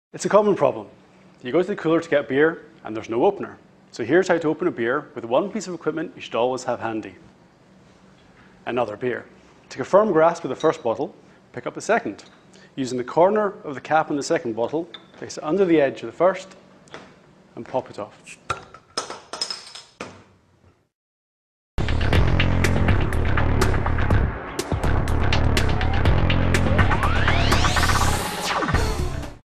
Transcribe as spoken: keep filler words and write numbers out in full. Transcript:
It's a common problem. You go to the cooler to get beer and there's no opener. So here's how to open a beer with one piece of equipment you should always have handy. Another beer. Take a firm grasp of the first bottle, pick up the second. Using the corner of the cap on the second bottle, place it under the edge of the first and pop it off.